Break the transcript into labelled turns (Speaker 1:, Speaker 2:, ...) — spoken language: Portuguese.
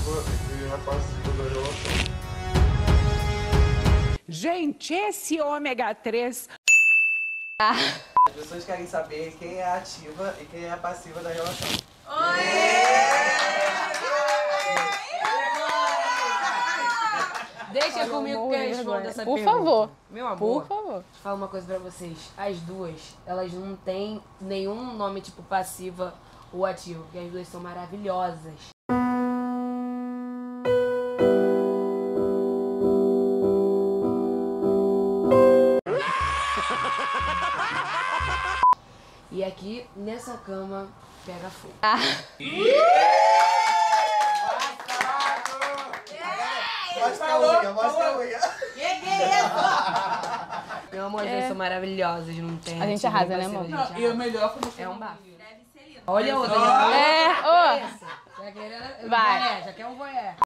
Speaker 1: ativa e quem é passiva da relação.
Speaker 2: Gente, esse ômega 3...
Speaker 3: As pessoas querem saber quem é a ativa e quem é a passiva da relação.
Speaker 4: Deixa comigo que eu respondo essa
Speaker 5: Por
Speaker 4: pergunta.
Speaker 5: favor.
Speaker 4: Meu amor,
Speaker 5: Por favor.
Speaker 4: deixa eu falar uma coisa pra vocês. As duas, elas não têm nenhum nome tipo passiva ou ativo, porque as duas são maravilhosas. E aqui, nessa cama, pega fogo.
Speaker 3: Mostra a unha, mostra a unha.
Speaker 4: Meu amor, as duas são maravilhosas, não tem.
Speaker 5: A gente
Speaker 4: ativo
Speaker 5: arrasa,
Speaker 4: nem
Speaker 5: né,
Speaker 4: passivo,
Speaker 5: amor?
Speaker 4: a gente
Speaker 6: E o
Speaker 4: arrasa.
Speaker 6: melhor foi no
Speaker 4: É um bafo. Olha a outra.
Speaker 5: É, ô.
Speaker 4: Já quer um voyeur.
Speaker 5: Vai.
Speaker 4: Já quer um voyeur.